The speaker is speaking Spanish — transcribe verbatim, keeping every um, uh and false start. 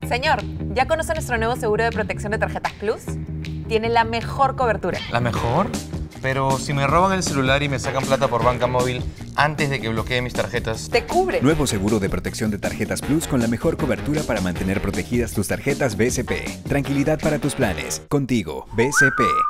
Señor, ¿ya conoce nuestro nuevo seguro de protección de tarjetas Plus? Tiene la mejor cobertura. ¿La mejor? Pero si me roban el celular y me sacan plata por banca móvil antes de que bloquee mis tarjetas... ¡Te cubre! Nuevo seguro de protección de tarjetas Plus con la mejor cobertura para mantener protegidas tus tarjetas B C P. Tranquilidad para tus planes. Contigo, B C P.